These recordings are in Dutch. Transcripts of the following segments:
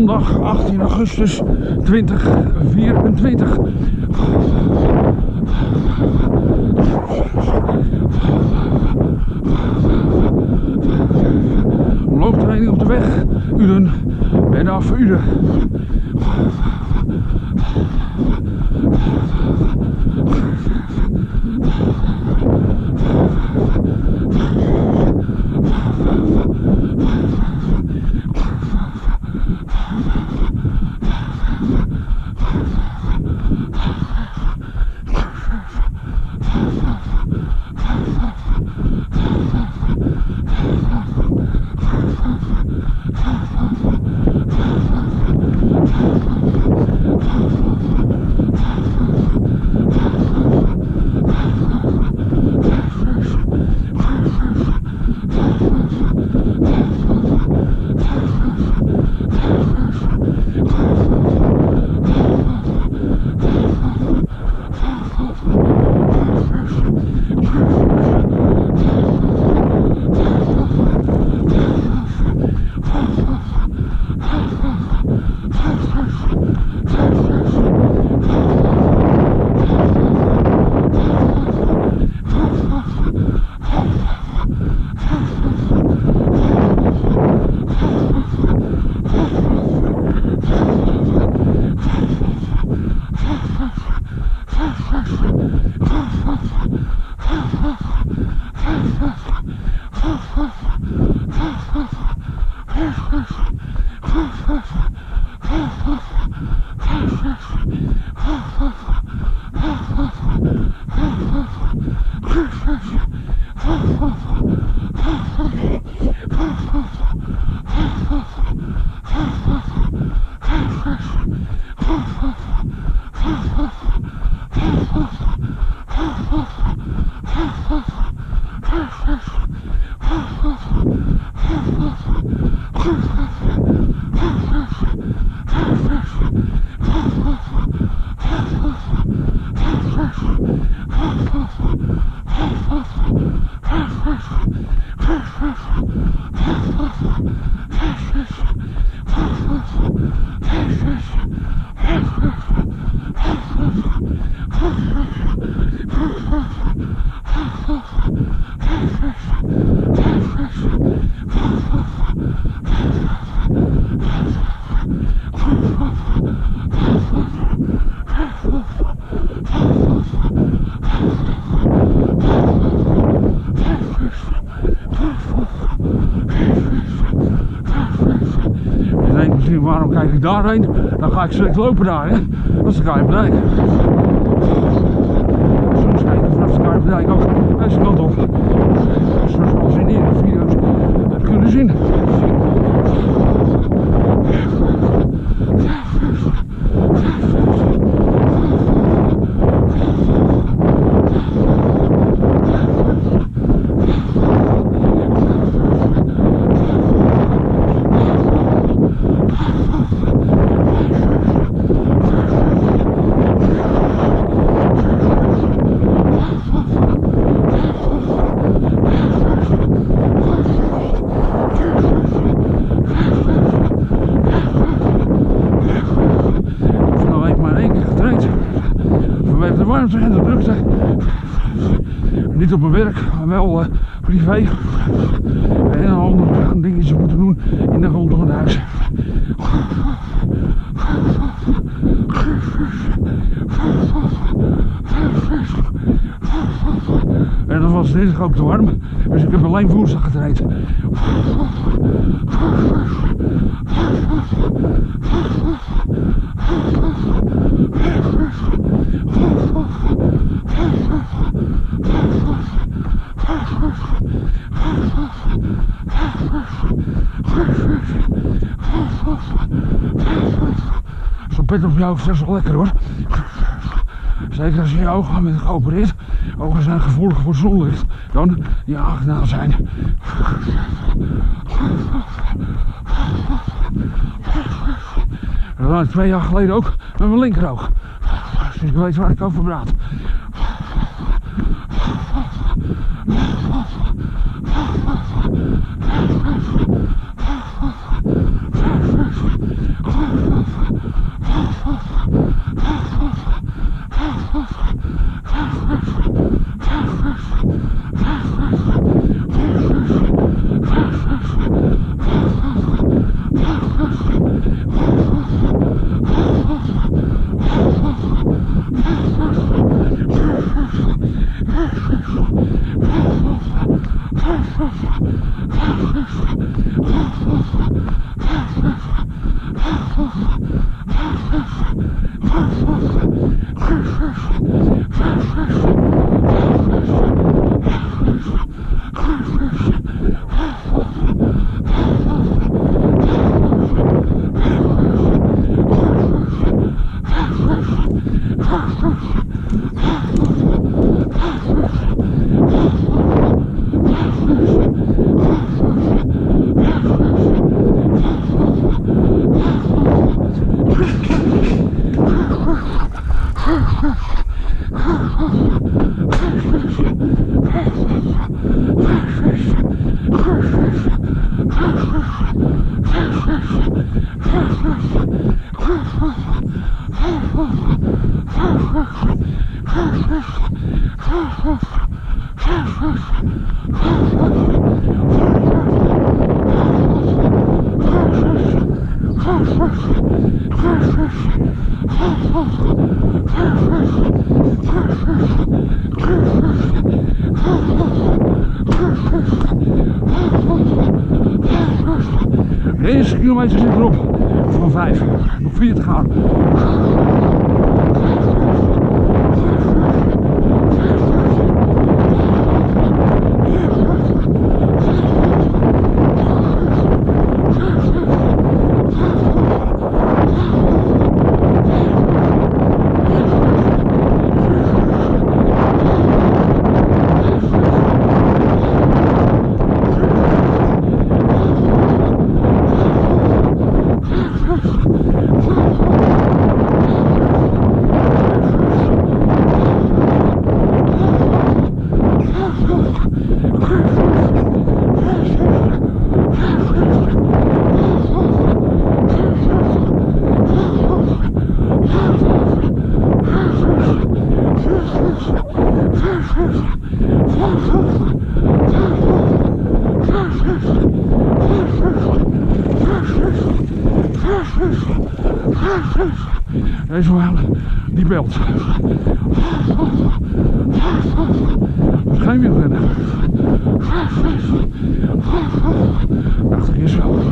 zondag 18 augustus 2024. Looptraining op de weg. Uden, ben af Uden. Waarom kijk ik daarheen? Dan ga ik slecht lopen daar, hè? Dat is de Kuipendijk. Soms kijk ik vanaf de Kuipendijk ook deze kant op. Zoals je in eerdere video's hebt kunnen zien. En de drukte. Niet op mijn werk, maar wel privé. En andere dingetjes moeten doen in de grond van het huis. En dat was dinsdag ook te warm, dus ik heb alleen woensdag getraind. Zo'n pet op je hoofd is wel lekker hoor. Zeker als je je ogen bent geopereerd. Ogen zijn gevoelig voor zonlicht. Dan die aangenaam zijn. Dat had ik 2 jaar geleden ook met mijn linkeroog. Dus ik weet waar ik over praat. De eerste kilometer zit erop van 5. Nog 4 te gaan. Deze man, die belt. Dat is geen wielrenner. Dacht ik eens wel.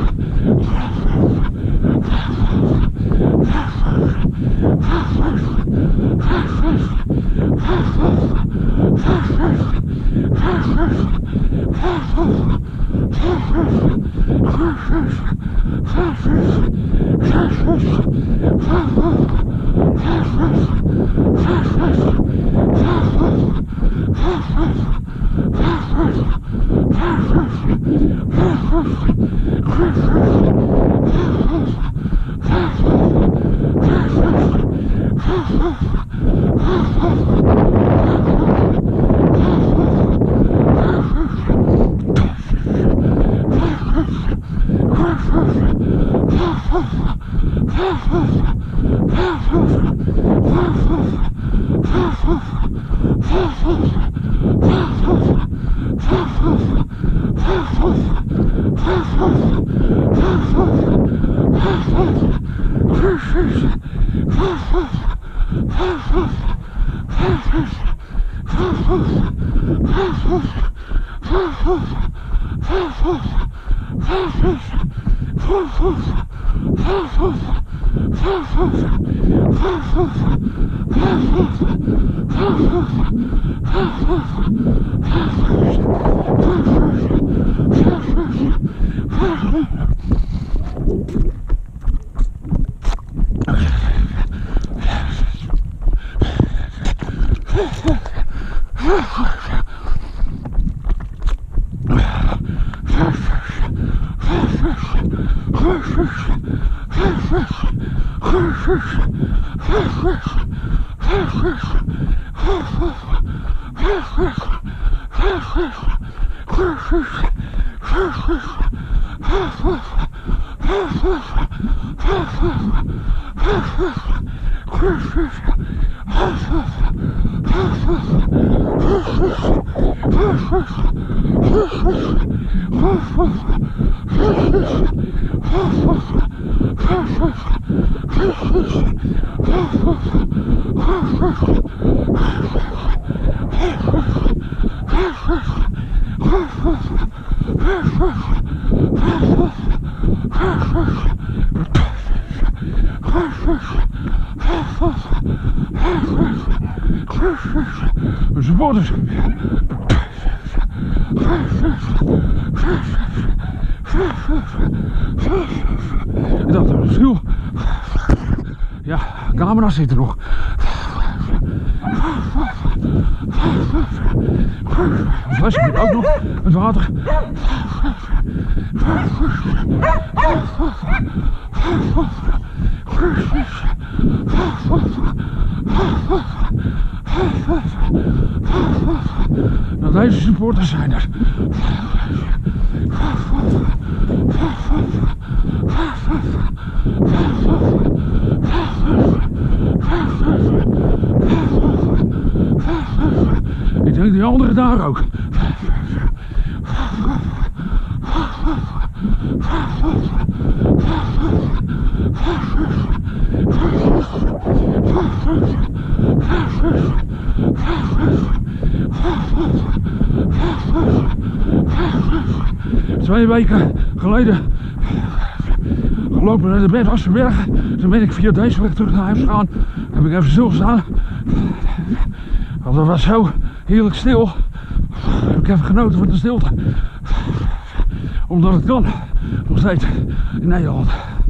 Een supporters. Ik dacht dat het viel. Ja, camera zit er nog. Een flesje zit ook nog met water. Nou, deze supporters zijn er. Ik denk die anderen daar ook. Twee weken geleden gelopen naar de Bergwassenberg. Toen ben ik via deze weg terug naar huis gegaan. Heb ik even stilgestaan. Want het was zo heerlijk stil. Heb ik even genoten van de stilte. Omdat het kan. Nog steeds in Nederland.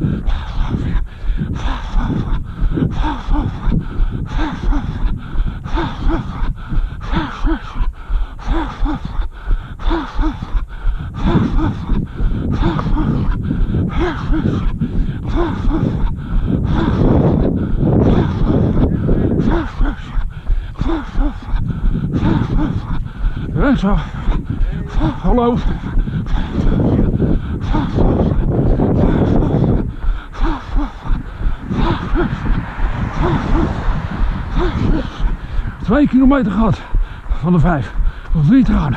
Ja, zo. Hallo. Twee kilometer gehad van de 5. Nog 3 tranen.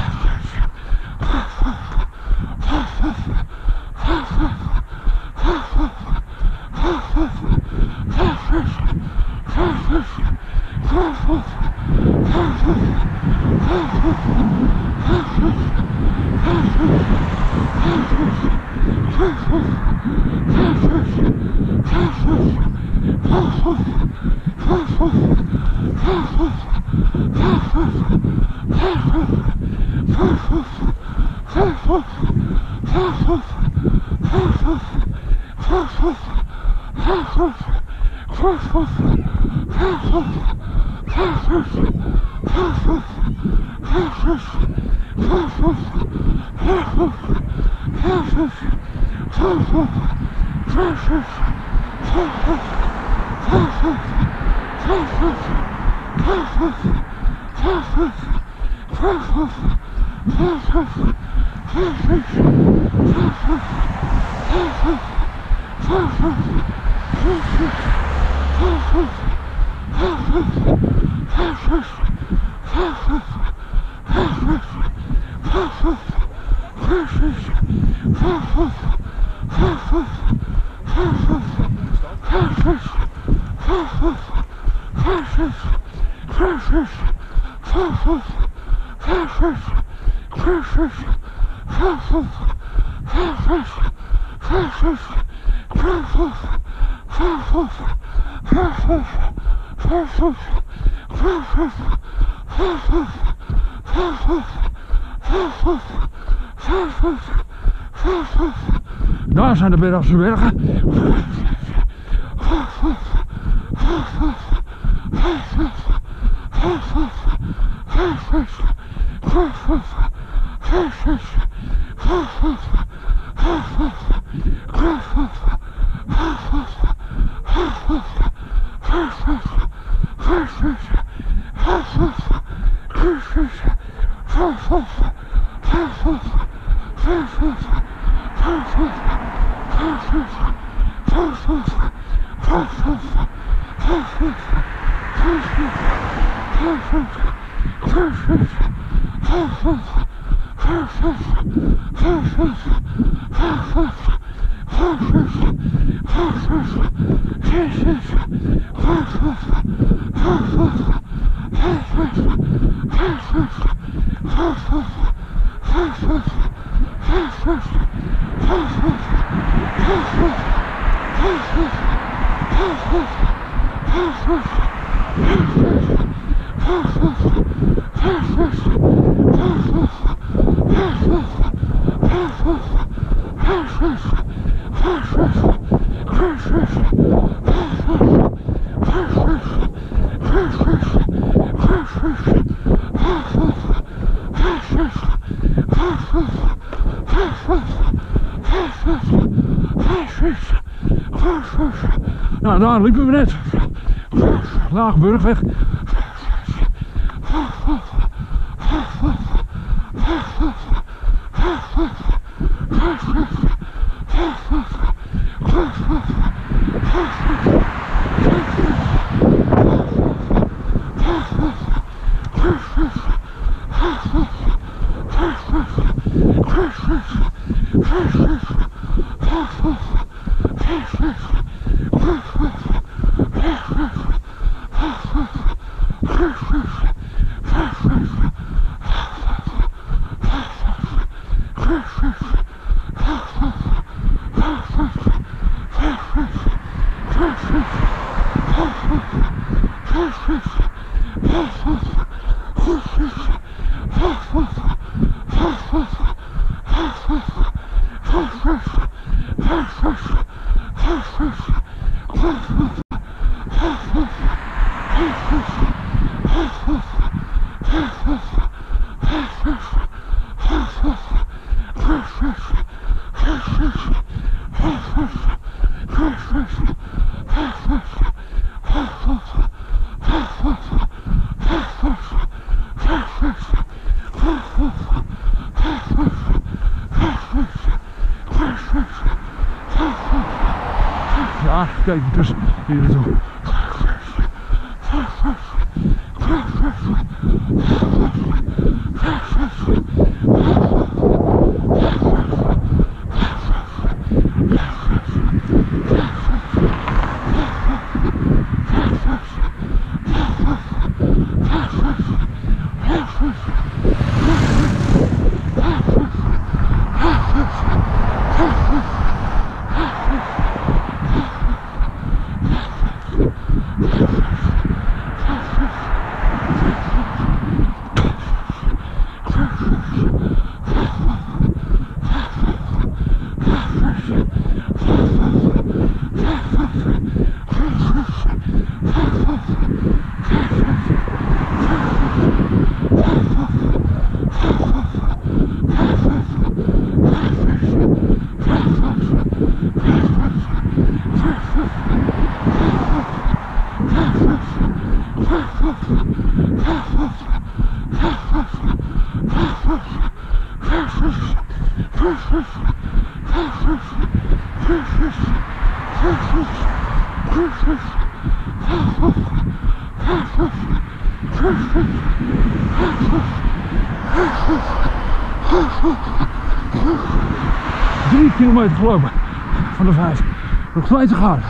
Daar zijn de Bergwassenbergen. Nou, daar liepen we net. Laagburgweg. Ja, kijk dus hier naartoe. Drie kilometer gelopen van de 5. Nog 2 te gaan.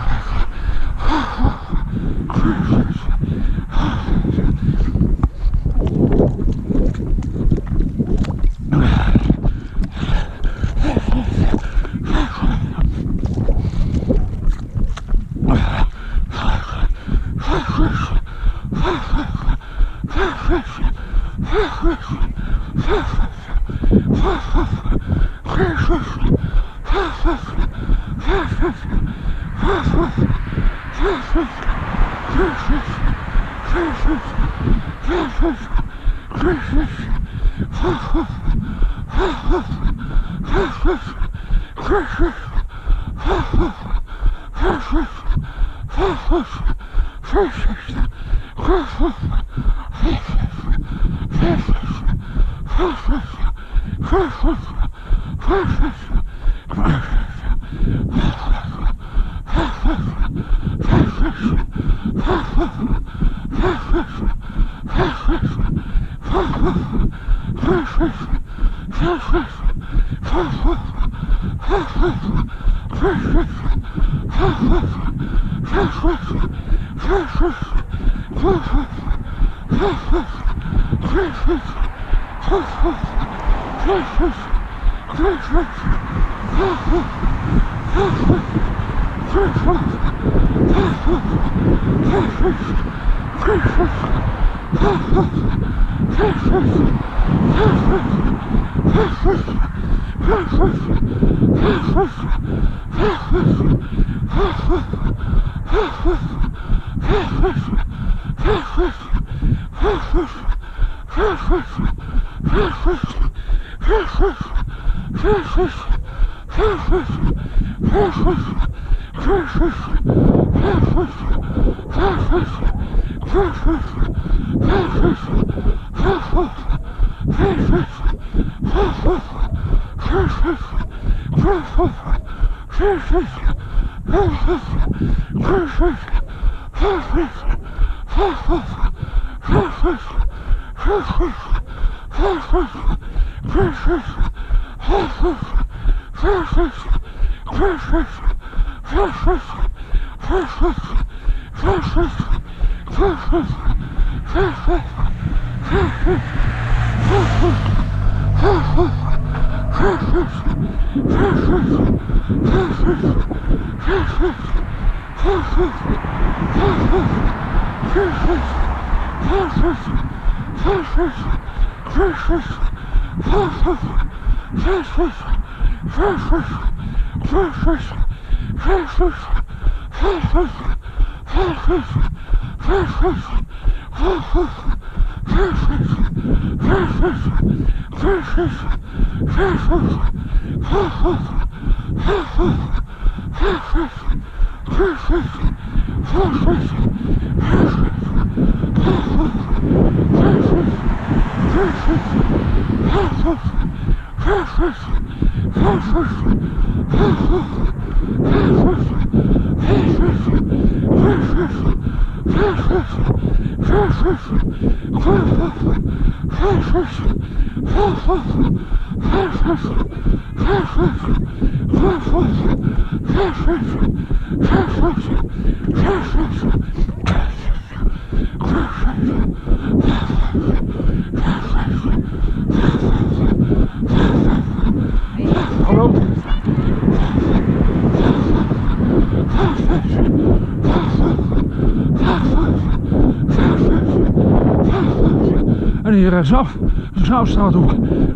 En hier rechtsaf, de Zoutstraat op.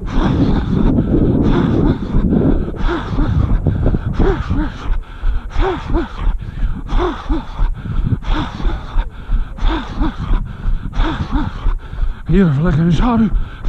Hier even lekker in de schaduw.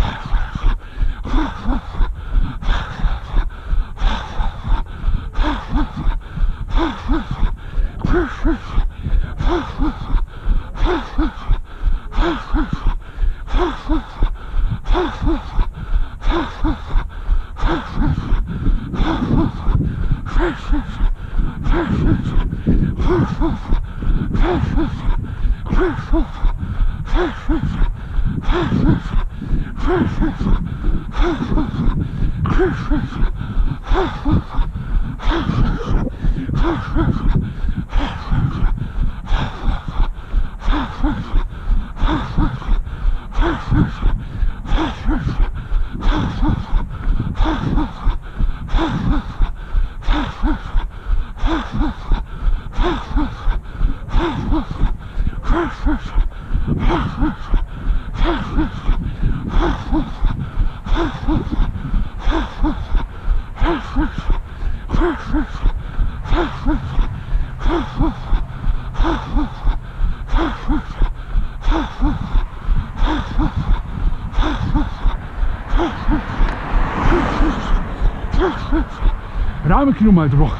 Ruim een kilometer nog.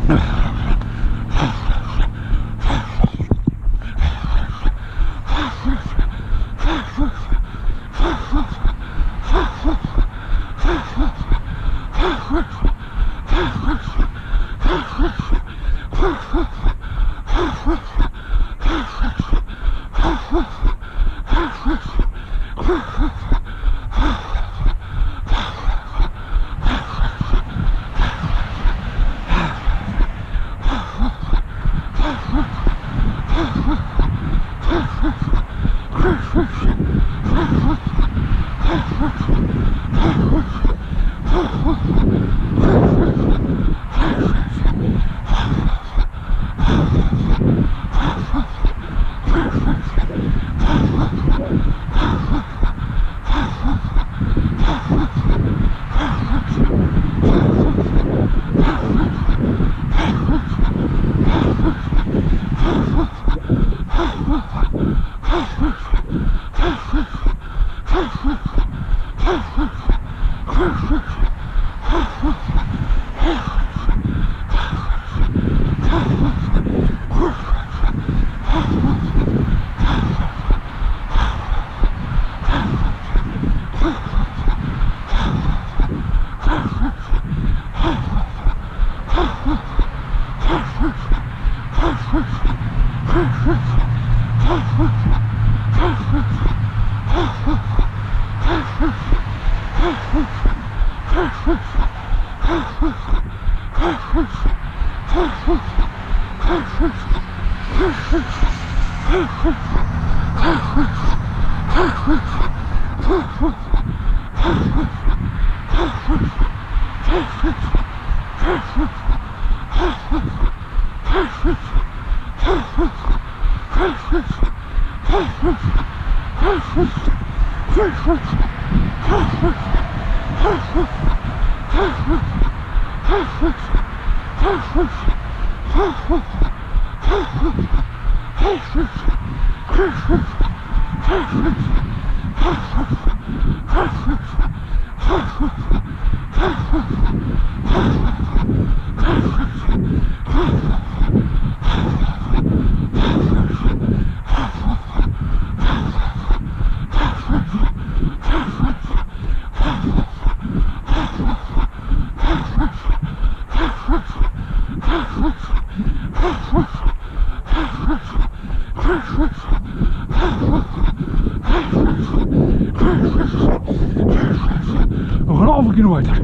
Nog een halve kilometer.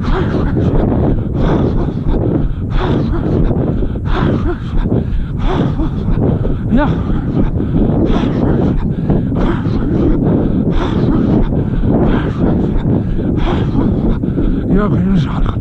Ja. Ja, ik ben zalig.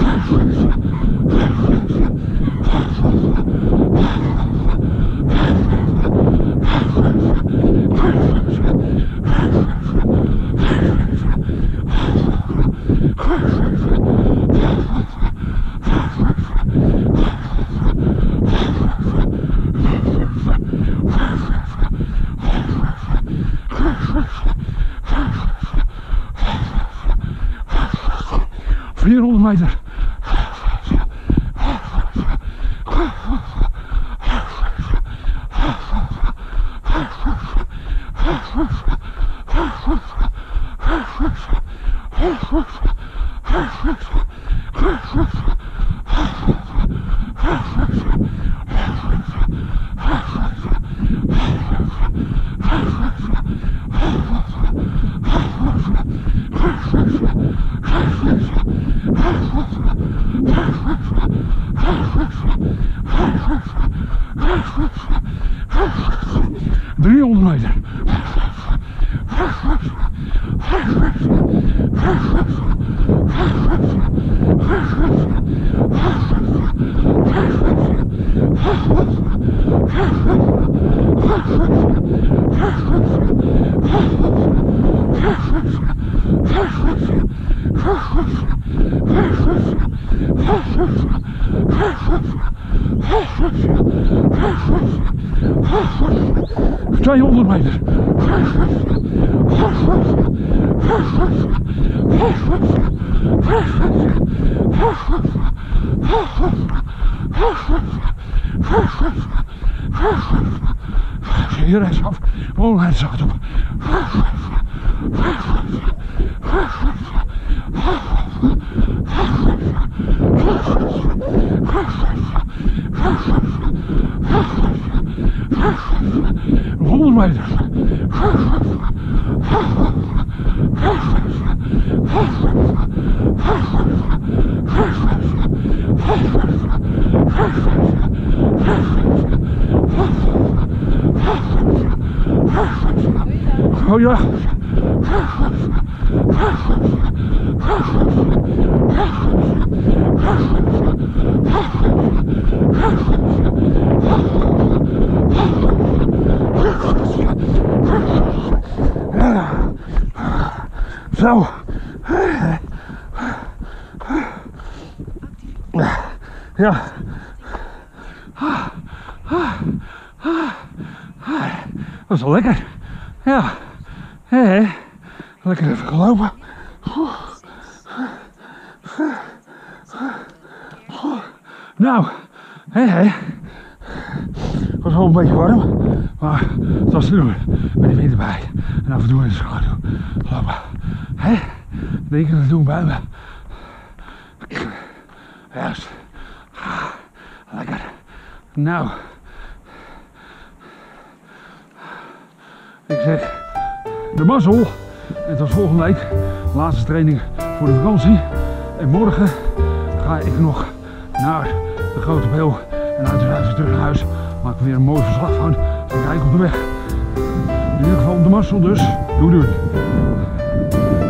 Meter. Hier rechtsaf. Oh, het zacht op. Nog 100 meter. Oh ja. Zo. Ja. Dat is wel lekker. Ja. Lekker even gelopen. Nou, het was wel een beetje warm, maar het was te doen met die wind erbij. En af en toe in de schaduw lopen. Denk dat doen bij me. Juist. Lekker. Nou. Ik zeg, de mazzel. En tot volgende week. Laatste training voor de vakantie. En morgen ga ik nog naar de Grote Peel. En uiteraard terug naar huis. Maak ik weer een mooi verslag van. Dan kijk ik op de weg. In ieder geval op de mazzel dus. Doei doei.